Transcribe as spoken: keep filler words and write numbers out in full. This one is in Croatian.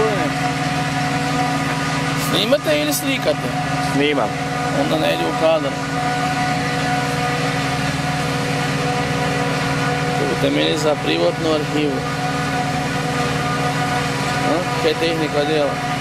gospodine? Snimate ili slikate? Snimam. Onda ne ide u kadar. To temelji za privatnu arhivu. Kaj je tehnika dela?